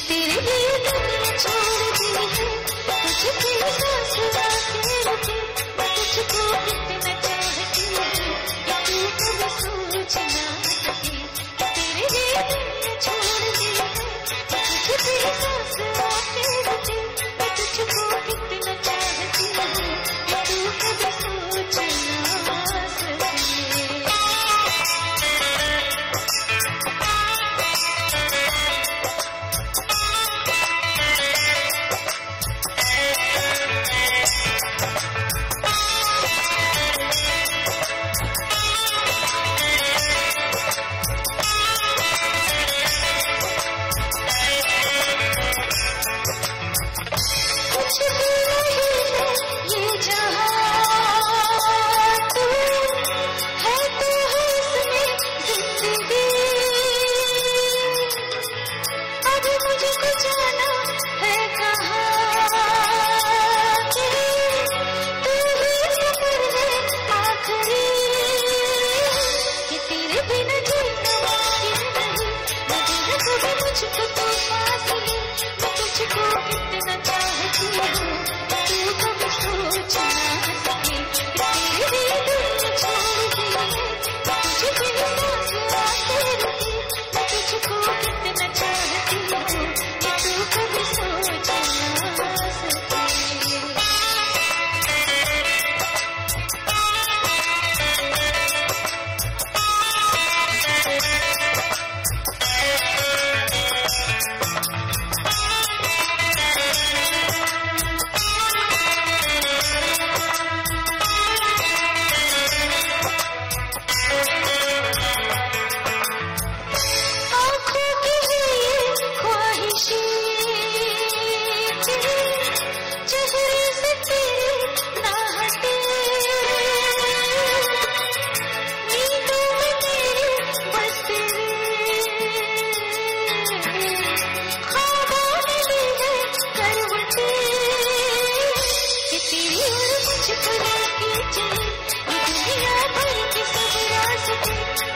तेरे लिए दुनिया छोड़ दी है, तुझे सांस आके रुकी, मैं तुझको कितना चाहती हूँ कि तू कभी सोच ना सकी। तेरे लिए दुनिया छोड़ दी है, तुझे सांस आके रुकी, मैं तुझको कितना चाहती हूँ कि तू कभी सोच ना सकी।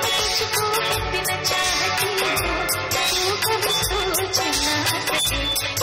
तुझको कितना चाहती हूँ, तू कभी सोच ना सके।